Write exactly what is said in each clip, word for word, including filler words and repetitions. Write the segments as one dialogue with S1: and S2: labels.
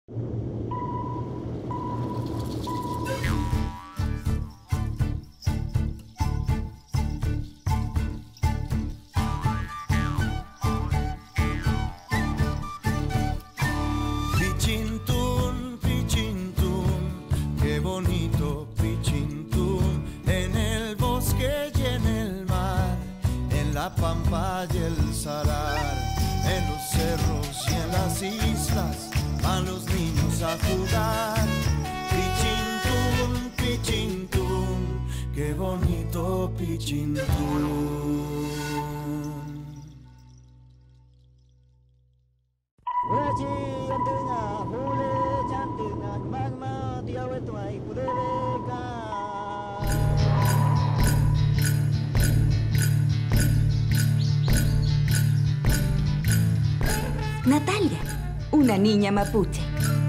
S1: Pichintún, pichintún, qué bonito pichintún, en el bosque y en el mar, en la pampa y el salar, en los cerros y en las islas, van los niños a jugar. Pichintún, pichintún, qué bonito pichintún.
S2: Natalia, una niña mapuche.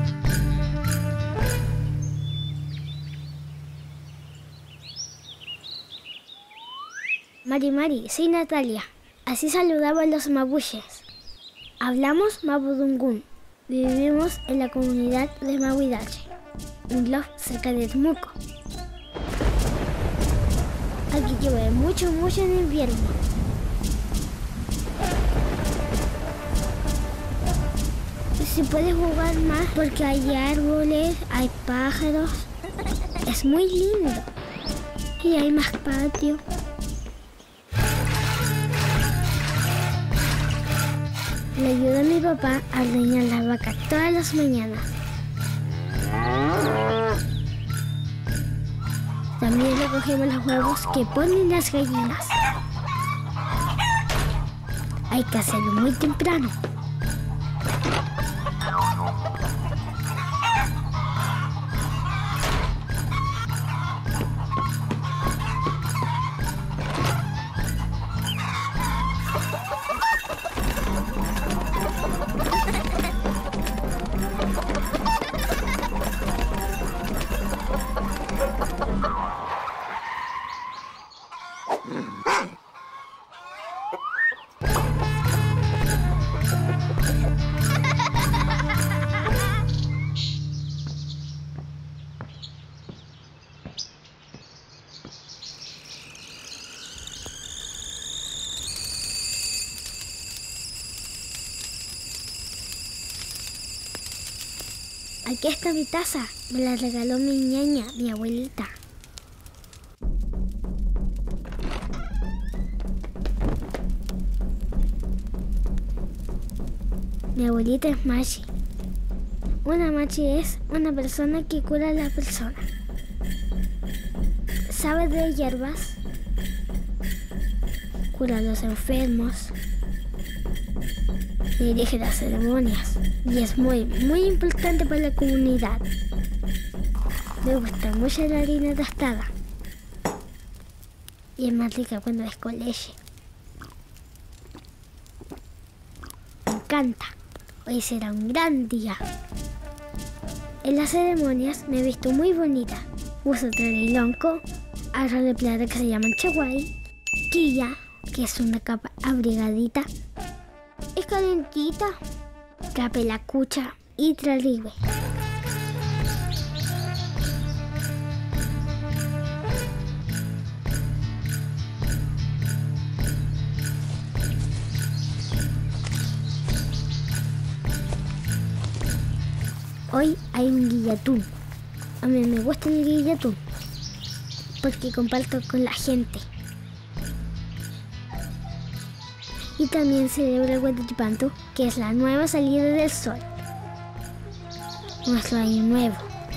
S3: Mari Mari, soy Natalia. Así saludaban los mapuches. Hablamos mapudungún. Vivimos en la comunidad de Mahuidache, un loft cerca de Temuco. Aquí llueve mucho, mucho en invierno. Se puede jugar más porque hay árboles, hay pájaros. Es muy lindo. Y hay más patio. Le ayuda a mi papá a ordeñar las vacas todas las mañanas. También recogemos los huevos que ponen las gallinas. Hay que hacerlo muy temprano. Aquí está mi taza. Me la regaló mi ñaña, mi abuelita. Mi abuelita es machi. Una machi es una persona que cura a la persona. Sabe de hierbas, cura a los enfermos, dirige las ceremonias y es muy, muy importante para la comunidad. Me gusta mucho la harina tostada y es más rica cuando es con leche. Me encanta. Hoy será un gran día. En las ceremonias me he visto muy bonita. Uso trerilonco, arroz de plata que se llama chaguay, quilla, que es una capa abrigadita, es calentita, capelacucha y traribe. Hoy hay un guillatún. A mí me gusta el guillatún porque comparto con la gente. Y también celebra el Huaychipantu, que es la nueva salida del sol. Nuestro año nuevo.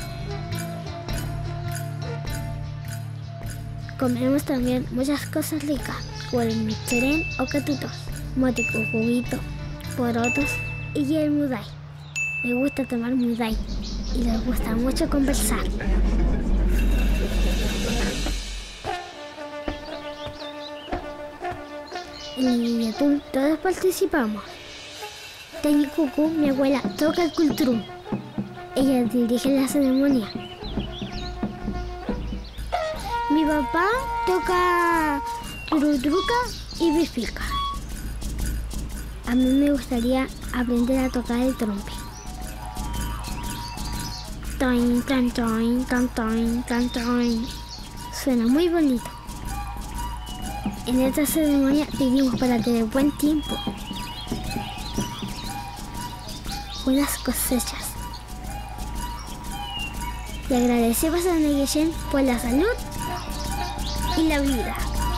S3: Comemos también muchas cosas ricas, como el micherén o catutos, mote con juguito, porotos y el muday. Me gusta tomar muday y les gusta mucho conversar. En el guillatún todos participamos. Tañicucu, mi abuela, toca el cultrún. Ella dirige la ceremonia. Mi papá toca turutruca y bifica. A mí me gustaría aprender a tocar el trompe. Tantoin, tantoin, tantoin, tantoin. Suena muy bonito. En esta ceremonia pedimos para tener buen tiempo, buenas cosechas. Y agradecemos a Negueyen por la salud y la vida.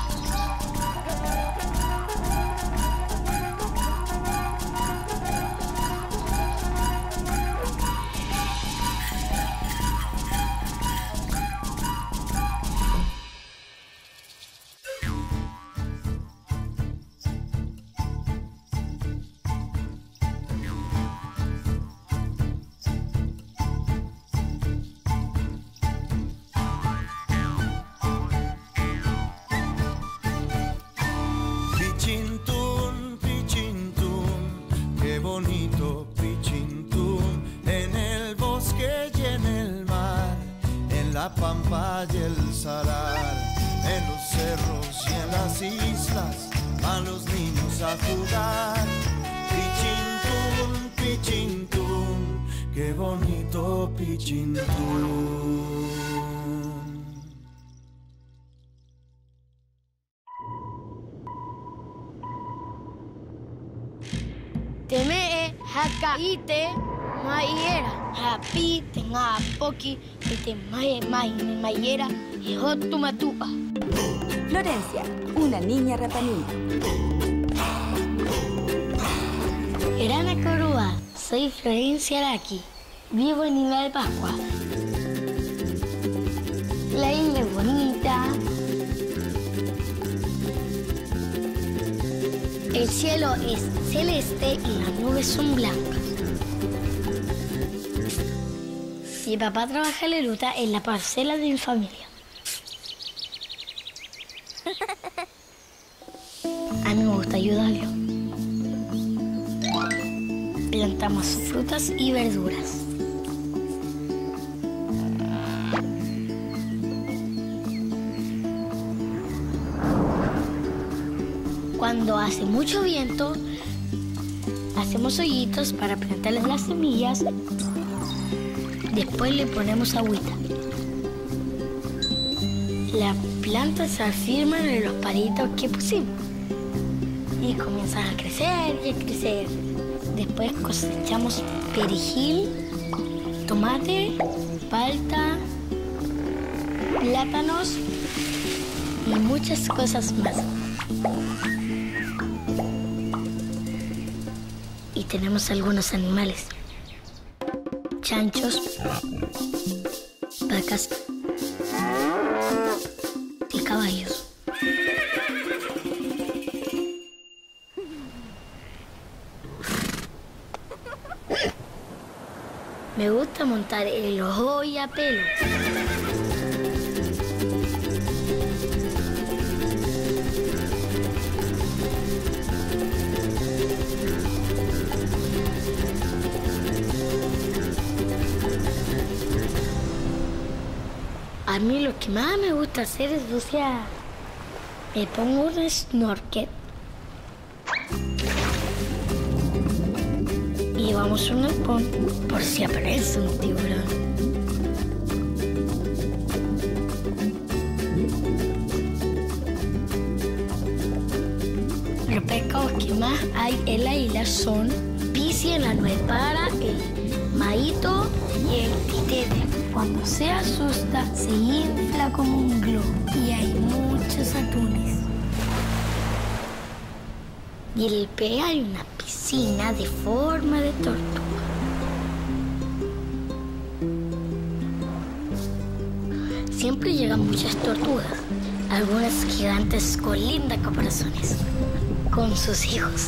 S1: Pichintún, pichintún, qué bonito pichintún, en el bosque y en el mar, en la pampa y el salar, en los cerros y en las islas, van los niños a jugar. Pichintún, pichintún, qué bonito pichintún.
S4: Teme hakaite maiera hapi tenga poki te mai mai maiera y hotu matua.
S2: Florencia, una niña rapanui.
S4: Erana Corúa, soy Florencia Araki. Vivo en Isla de Pascua. La isla es bonita. El cielo es celeste y las nubes son blancas. Mi papá trabaja en la ruta en la parcela de mi familia. A mí me gusta ayudarlo. Plantamos frutas y verduras. Cuando hace mucho viento, hacemos hoyitos para plantarles las semillas. Después le ponemos agüita. Las plantas se afirman en los palitos que pusimos. Y comienzan a crecer y a crecer. Después cosechamos perejil, tomate, palta, plátanos y muchas cosas más. Y tenemos algunos animales. Chanchos, vacas y caballos. Me gusta montar el ojo y a pelo. A mí lo que más me gusta hacer es bucear. Me pongo un snorkel. Y llevamos un arpón por si aparece un tiburón. Los pescados que más hay en la isla son pici en la nuez para, el maíto y el titete. Cuando se asusta, se infla como un globo y hay muchos atunes. Y en el P hay una piscina de forma de tortuga. Siempre llegan muchas tortugas, algunas gigantes con lindas caparazones, con sus hijos.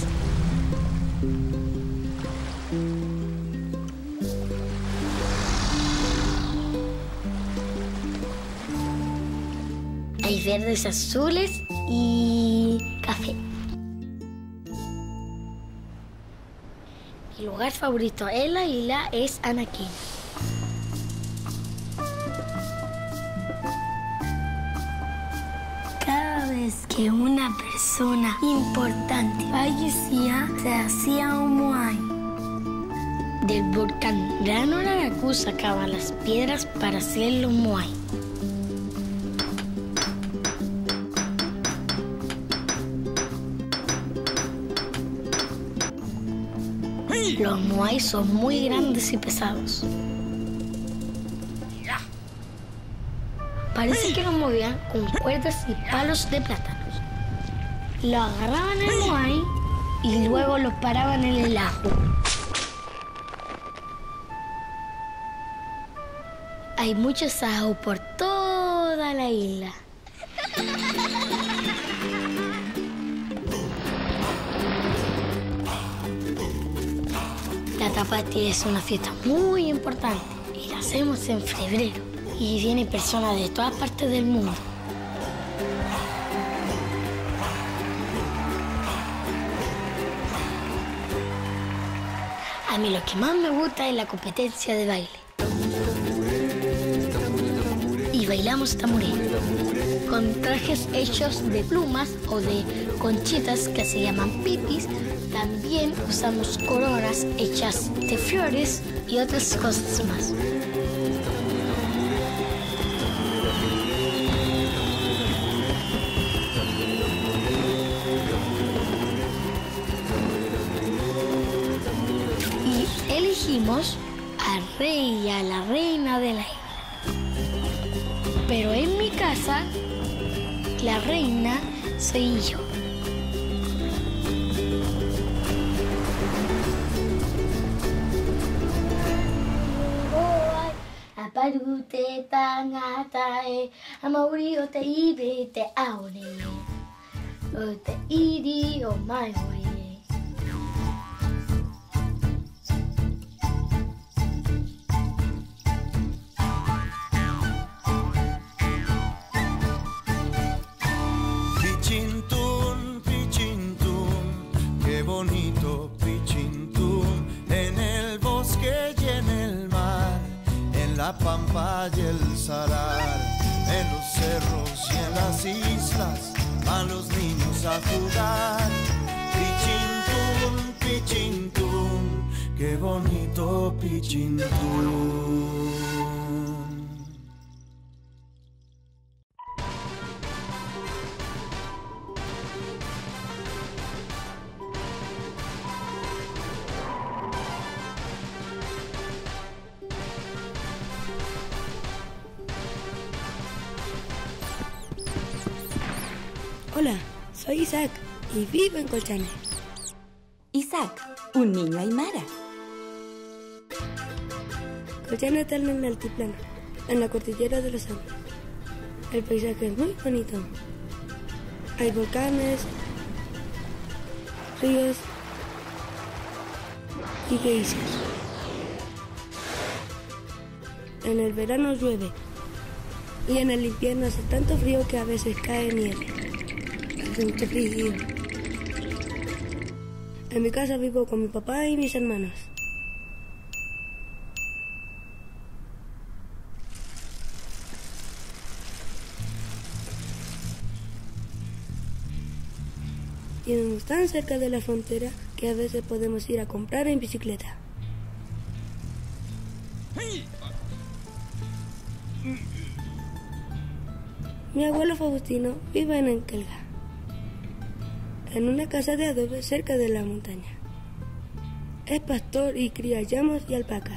S4: Hay verdes, azules y café. Mi lugar favorito en la isla es Anaquena. Cada vez que una persona importante fallecía, se hacía un moai. Del volcán Gran Araraku sacaban las piedras para hacer los moai. Los moai son muy grandes y pesados. Parece que los movían con cuerdas y palos de plátanos. Lo agarraban el moai y luego los paraban en el lago. Hay muchos ajos por toda la isla. La Tapati es una fiesta muy importante y la hacemos en febrero. Y vienen personas de todas partes del mundo. A mí lo que más me gusta es la competencia de baile. Y bailamos tamboré, con trajes hechos de plumas o de conchitas que se llaman pipis. También usamos coronas hechas de flores y otras cosas más. Y elegimos al rey y a la reina de la isla. Pero en mi casa, la reina soy yo. Aparute tangatae, amaurio te ibe te aone, o te iri o mai.
S1: Pichintún, pichintún, qué bonito pichintún, en el bosque y en el mar, en la pampa y el salar, en los cerros y en las islas, van los niños a jugar. Pichintún, pichintún, qué bonito pichintún.
S5: Hola, soy Isaac y vivo en Colchane.
S2: Isaac, un niño aymara.
S5: Colchane está en el altiplano, en la cordillera de los Andes. El paisaje es muy bonito. Hay volcanes, ríos y geysers. En el verano llueve y en el invierno hace tanto frío que a veces cae nieve. Hace mucho frío. En mi casa vivo con mi papá y mis hermanos. Y vivimos tan cerca de la frontera que a veces podemos ir a comprar en bicicleta. Mi abuelo Faustino vive en Enkelga, en una casa de adobe cerca de la montaña. Es pastor y cría llamos y alpacas.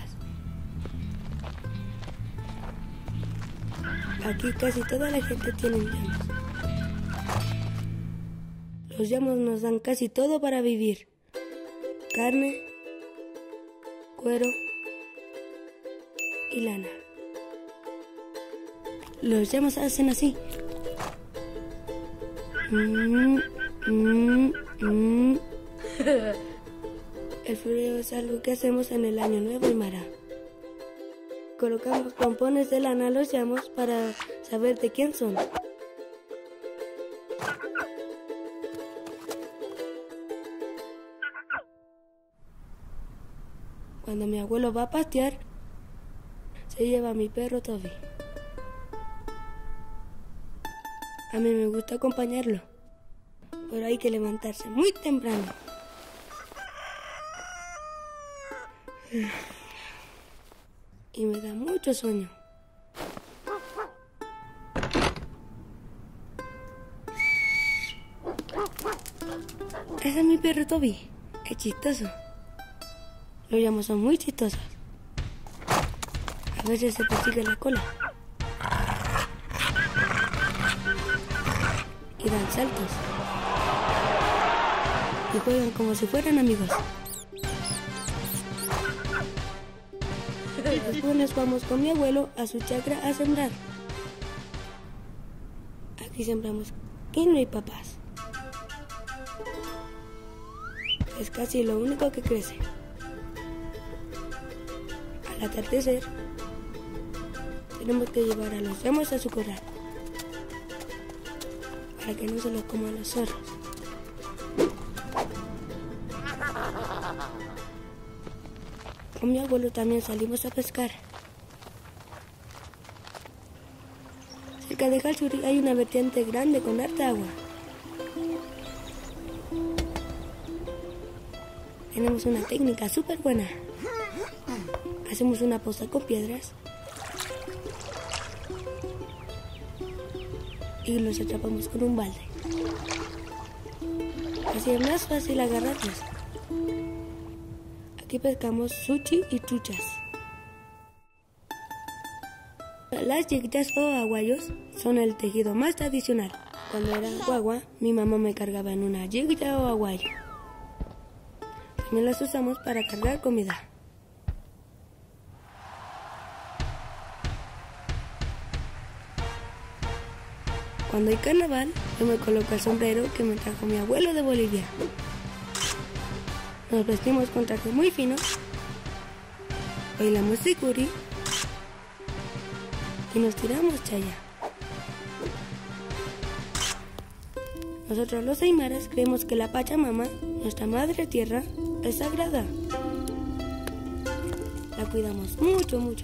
S5: Aquí casi toda la gente tiene llamos. Los llamos nos dan casi todo para vivir: carne, cuero y lana. Los llamos hacen así. Mm, mm, mm. El floreo es algo que hacemos en el Año Nuevo aymara. Colocamos pompones de lana a los llamos para saber de quién son. Cuando mi abuelo va a pastear, se lleva a mi perro Toby. A mí me gusta acompañarlo, pero hay que levantarse muy temprano. Y me da mucho sueño. Ese es mi perro Toby. Es chistoso. Los llamos son muy chistosos. A veces se persigue la cola. Y dan saltos. Y juegan como si fueran amigos. Después nos vamos con mi abuelo a su chacra a sembrar. Aquí sembramos quinoa y papas. Es casi lo único que crece. Al atardecer, tenemos que llevar a los llamos a su corral para que no se los coman los zorros. Con mi abuelo también salimos a pescar. Cerca de Jalsuri hay una vertiente grande con harta agua. Tenemos una técnica súper buena. Hacemos una poza con piedras y los atrapamos con un balde. Así es más fácil agarrarlos. Aquí pescamos sushi y truchas. Las yiguitas o aguayos son el tejido más tradicional. Cuando era guagua, mi mamá me cargaba en una yiguita o aguayo. También las usamos para cargar comida. Cuando hay carnaval, yo me coloco el sombrero que me trajo mi abuelo de Bolivia. Nos vestimos con trajes muy finos, bailamos sicuri y nos tiramos chaya. Nosotros los aymaras creemos que la Pachamama, nuestra madre tierra, es sagrada. La cuidamos mucho, mucho.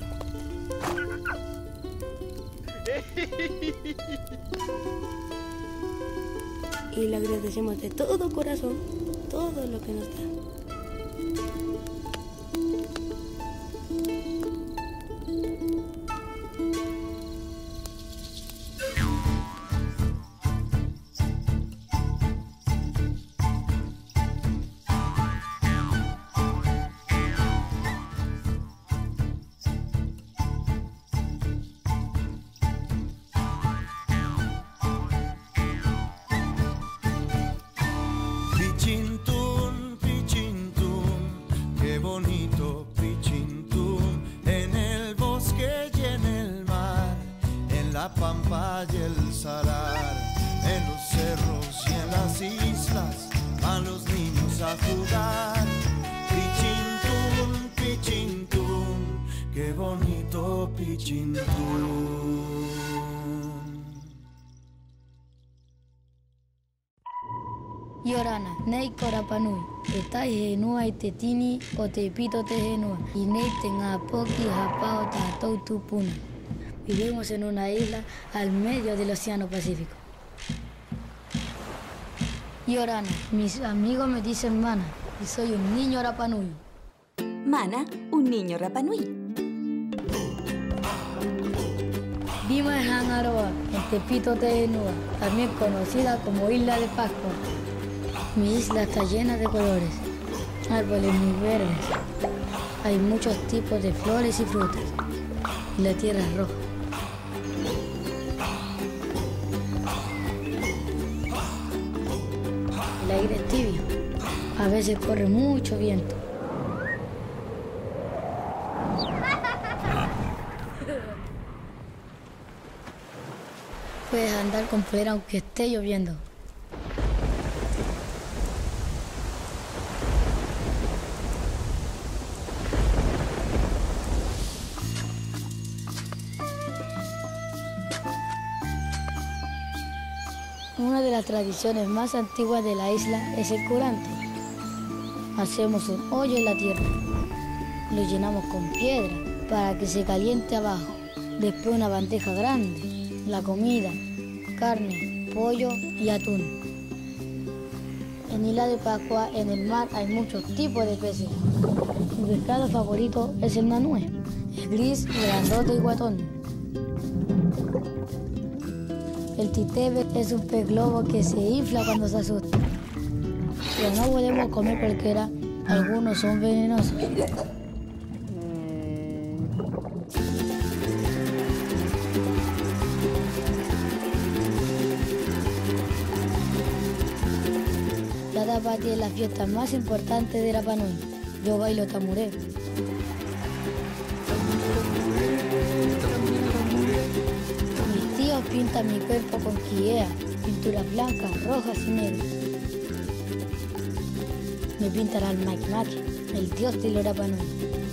S5: Y le agradecemos de todo corazón todo lo que nos da.
S1: Pichintún, pichintún, qué bonito pichintún, en el bosque y en el mar, en la pampa y el salar, en los cerros y en las islas, van los niños a jugar. Pichintún, pichintún, qué bonito pichintún.
S4: Yorana, nei korapanui, e tai he nua i te tini o te pito te he nua, i nei te ngā poki hapao tātou tupuna. Vivimos en una isla al medio del Océano Pacífico. Yorana, mis amigos me dicen Mana, y soy un niño Rapanui.
S2: Mana, un niño Rapanui.
S4: Dima es Hangaroa, en Tepito Tehenua, también conocida como Isla de Pascua. Mi isla está llena de colores, árboles muy verdes. Hay muchos tipos de flores y frutas. Y la tierra es roja. El aire es tibio. A veces corre mucho viento. Puedes andar con polera aunque esté lloviendo. Una de las tradiciones más antiguas de la isla es el curanto. Hacemos un hoyo en la tierra, lo llenamos con piedra para que se caliente abajo. Después una bandeja grande, la comida, carne, pollo y atún. En Isla de Pascua, en el mar, hay muchos tipos de peces. Mi pescado favorito es el nanúe. Es gris, grandote y guatón. El titebe es un pez globo que se infla cuando se asusta. Pero no podemos comer cualquiera, algunos son venenosos. La tapati es la fiesta más importante de Rapa Nui. Yo bailo tamuré. Mis tíos pintan mi cuerpo con quillea, pinturas blancas, rojas y negras. Me pintan al Maki Maki, el dios de Rapa Nui.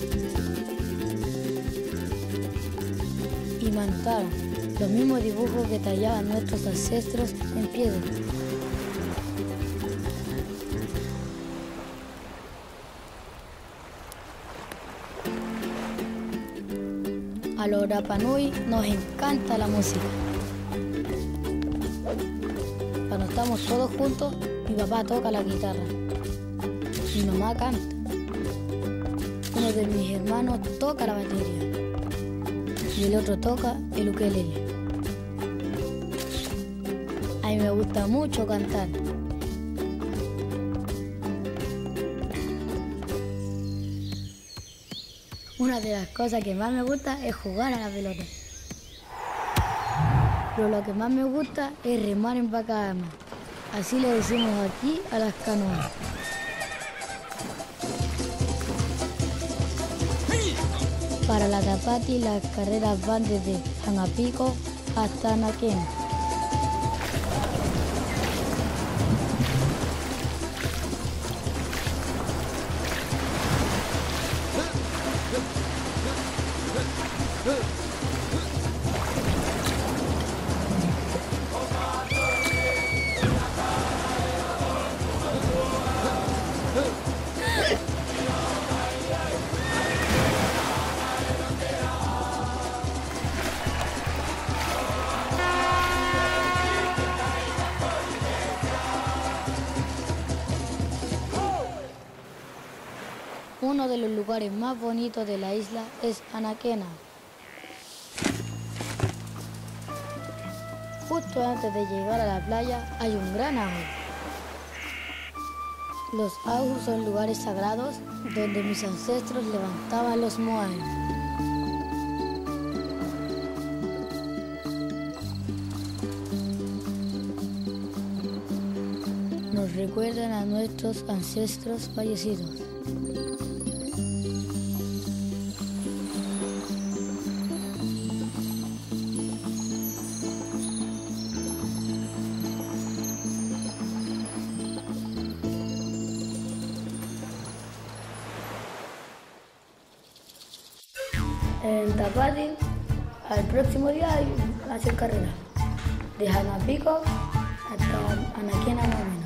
S4: Y Manutara, los mismos dibujos que tallaban nuestros ancestros en piedra. A los Rapa Nui nos encanta la música. Cuando estamos todos juntos, mi papá toca la guitarra, mi mamá canta, uno de mis hermanos toca la batería y el otro toca el ukelele. A mí me gusta mucho cantar. Una de las cosas que más me gusta es jugar a la pelota. Pero lo que más me gusta es remar en Pacama. Así le decimos aquí a las canoas. Para la tapati las carreras van desde Hanapico hasta Anaquena. Uno de los lugares más bonitos de la isla es Anaquena. Justo antes de llegar a la playa hay un gran ajo. Los ajos son lugares sagrados donde mis ancestros levantaban los moais. Nos recuerdan a nuestros ancestros fallecidos. En Tapati, al próximo día hay hacer carrera, de Hanapico hasta Anaquena más o menos.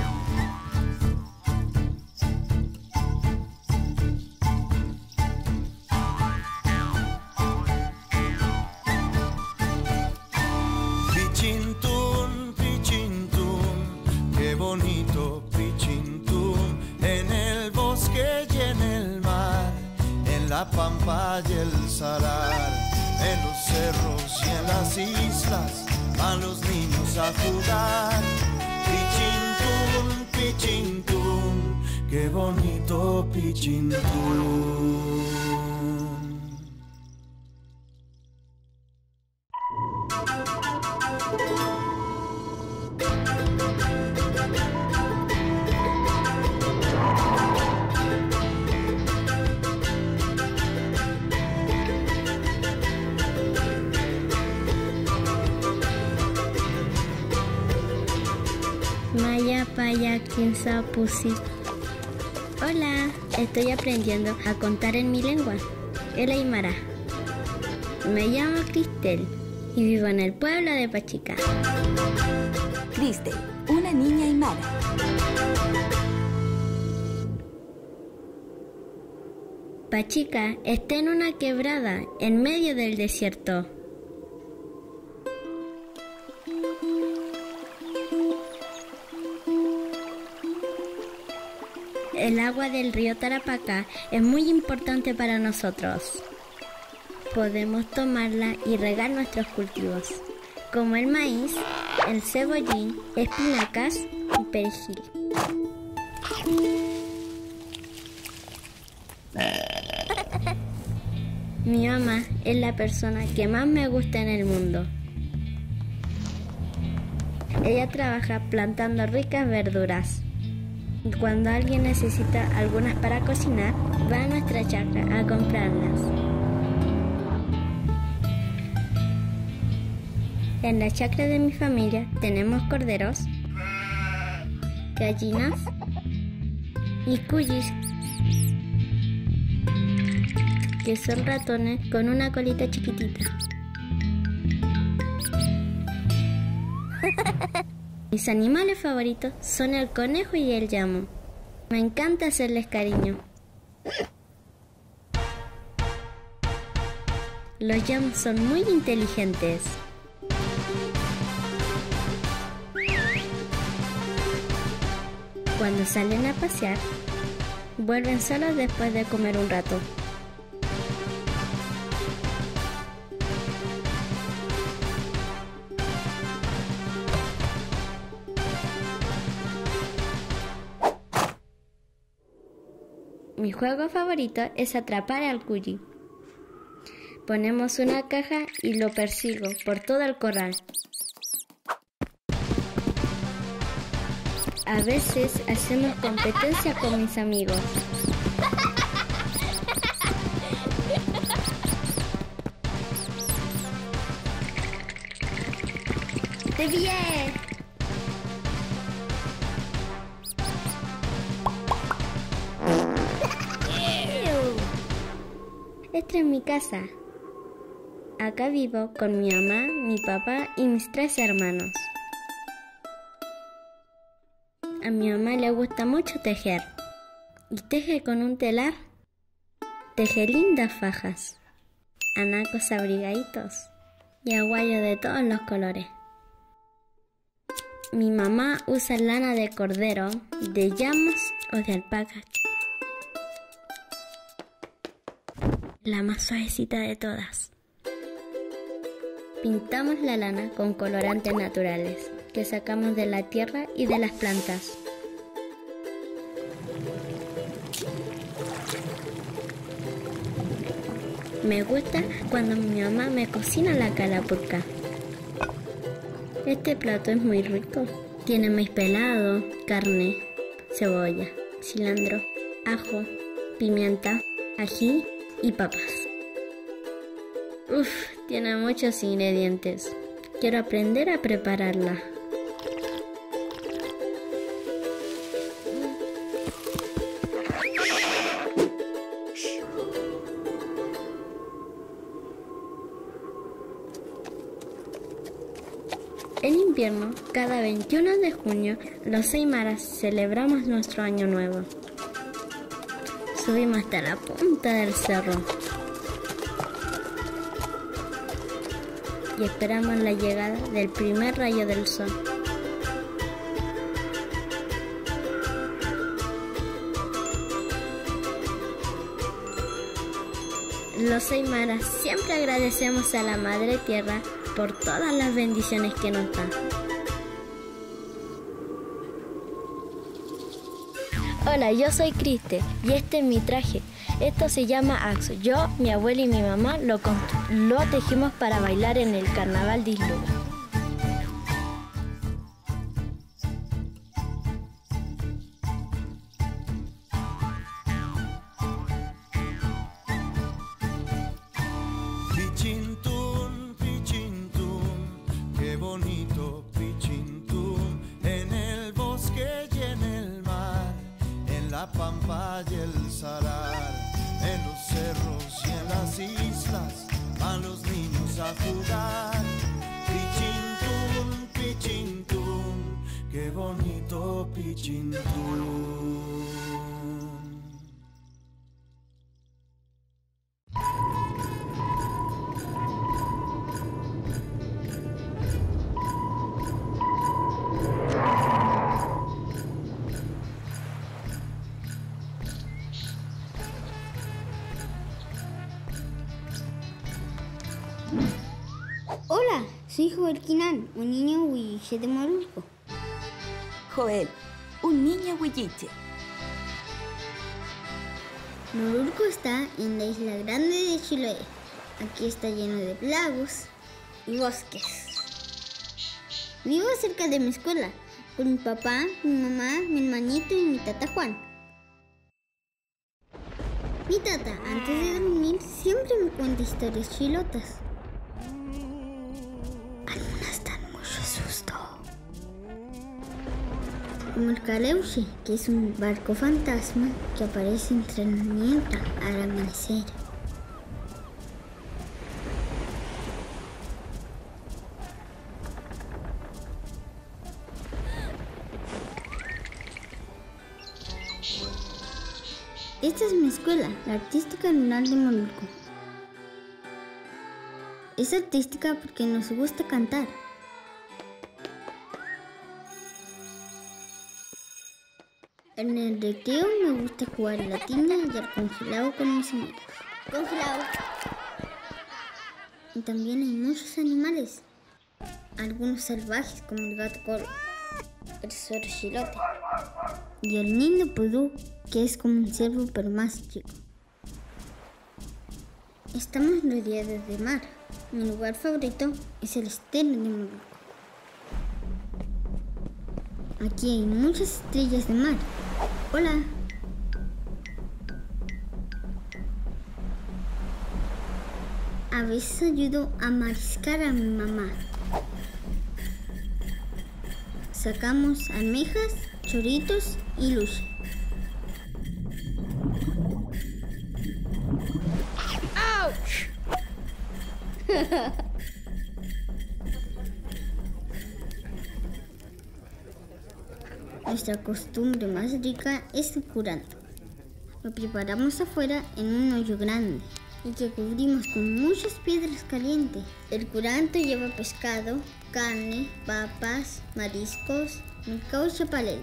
S1: Pichintún, Pichintún, qué bonito Pichintún, en el bosque y en el mar, en la pampa y el salar, en los cerros y en las islas, van los niños a jugar. Pichintún, Pichintún, qué bonito Pichintún.
S3: Maya Paya Kinsa Pusi. Hola, estoy aprendiendo a contar en mi lengua, el aymara. Me llamo Cristel y vivo en el pueblo de Pachica.
S2: Cristel, una niña aymara.
S3: Pachica está en una quebrada en medio del desierto.
S6: El agua del río Tarapacá es muy importante para nosotros. Podemos tomarla y regar nuestros cultivos, como el maíz, el cebollín, espinacas y perejil. Mi mamá es la persona que más me gusta en el mundo. Ella trabaja plantando ricas verduras. Cuando alguien necesita algunas para cocinar, va a nuestra chacra a comprarlas. En la chacra de mi familia tenemos corderos, gallinas y cuyis, que son ratones con una colita chiquitita. Mis animales favoritos son el conejo y el llamo. Me encanta hacerles cariño. Los llamos son muy inteligentes. Cuando salen a pasear, vuelven solos después de comer un rato. Mi juego favorito es atrapar al cuyi. Ponemos una caja y lo persigo por todo el corral. A veces hacemos competencia con mis amigos. ¡Te vi! Esta es mi casa. Acá vivo con mi mamá, mi papá y mis tres hermanos. A mi mamá le gusta mucho tejer. Y teje con un telar. Teje lindas fajas, anacos abrigaditos y aguayos de todos los colores. Mi mamá usa lana de cordero, de llamas o de alpaca. La más suavecita de todas. Pintamos la lana con colorantes naturales que sacamos de la tierra y de las plantas. Me gusta cuando mi mamá me cocina la calapurca. Este plato es muy rico. Tiene maíz pelado, carne, cebolla, cilantro, ajo, pimienta, ají y papas. Uf, tiene muchos ingredientes. Quiero aprender a prepararla. En invierno, cada veintiuno de junio, los Aymaras celebramos nuestro año nuevo. Subimos hasta la punta del cerro y esperamos la llegada del primer rayo del sol. Los Aymaras siempre agradecemos a la Madre Tierra por todas las bendiciones que nos da. Hola, yo soy Criste y este es mi traje. Esto se llama Axo. Yo, mi abuela y mi mamá lo, lo tejimos para bailar en el carnaval de Isluga.
S1: Pichintún, pichintún, qué bonito pichintún, en el bosque y en el mar, en la pampa y el salar, en los cerros y en las islas, van los niños a jugar. Pichintún, pichintún, qué bonito pichintún.
S7: Hola, soy Joel Quinan, un niño huilliche de Morulco.
S2: Joel, un niño huilliche.
S7: Morulco está en la isla grande de Chiloé. Aquí está lleno de lagos y bosques. Vivo cerca de mi escuela, con mi papá, mi mamá, mi hermanito y mi tata Juan. Mi tata, antes de dormir, siempre me cuenta historias chilotas. Algunas dan mucho susto. Como el Caleuche, que es un barco fantasma que aparece entre la niebla al amanecer. Esta es mi escuela, la Artística Lunar de Morulco. Es artística porque nos gusta cantar. En el recreo me gusta jugar a la tina y al congelado con mis amigos. ¡Congelado! Y también hay muchos animales. Algunos salvajes como el gato coro, el zorro chilote y el niño pudú, que es como un ciervo pero más chico. Estamos rodeados de mar. Mi lugar favorito es el estero de Morulco. Aquí hay muchas estrellas de mar. Hola. A veces ayudo a mariscar a mi mamá. Sacamos almejas, choritos y luche. ¡Auch! Nuestra costumbre más rica es el curanto. Lo preparamos afuera en un hoyo grande y que cubrimos con muchas piedras calientes. El curanto lleva pescado, carne, papas, mariscos, mercado y chapalel.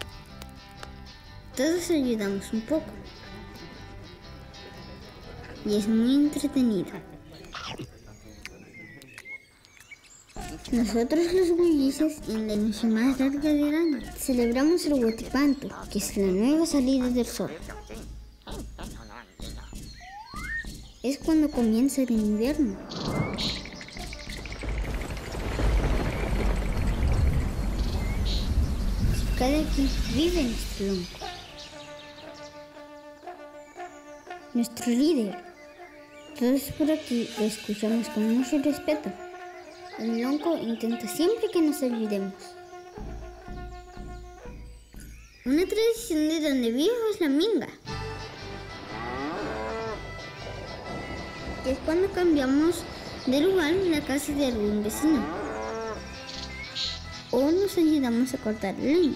S7: Todos ayudamos un poco. Y es muy entretenido. Nosotros los huilliches, en la noche más larga del año, celebramos el Huatipanto, que es la nueva salida del sol. Es cuando comienza el invierno. Cada quien vive en nuestro lonco. Nuestro líder. Todos por aquí lo escuchamos con mucho respeto. El lonco intenta siempre que nos ayudemos. Una tradición de donde vivo es la minga, que es cuando cambiamos de lugar en la casa de algún vecino o nos ayudamos a cortar leña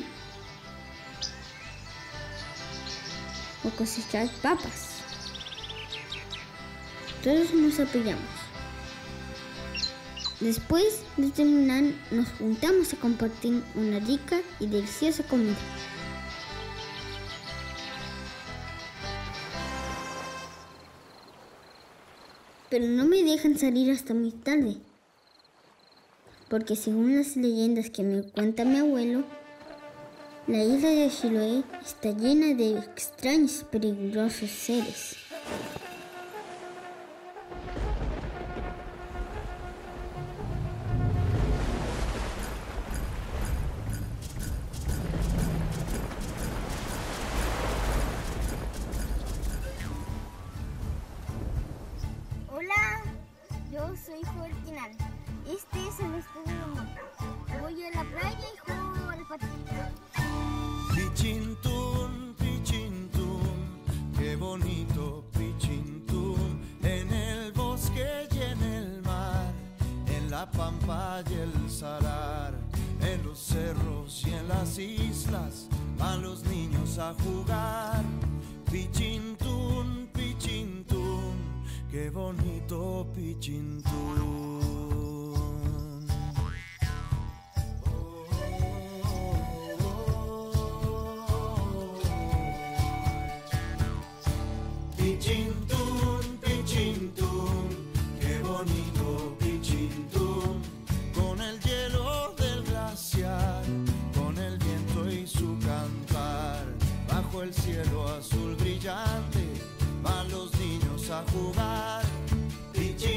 S7: o cosechar papas. Todos nos apoyamos. Después de terminar, nos juntamos a compartir una rica y deliciosa comida. Pero no me dejan salir hasta muy tarde, porque según las leyendas que me cuenta mi abuelo, la isla de Chiloé está llena de extraños y peligrosos seres.
S3: Hola, yo soy Joel Quinan. Este es el estudio de Mota. Voy a la playa y juego al patito.
S1: Pichintún, pichintún, qué bonito pichintún, en el bosque y en el mar, en la pampa y el salar, en los cerros y en las islas, van los niños a jugar. Pichintún, pichintún, qué bonito pichintún. Pichintún, pichintún, qué bonito bonito Pichintún, con el hielo del glaciar, con el viento y su cantar, bajo el cielo azul brillante, van los niños a jugar. Pichintún,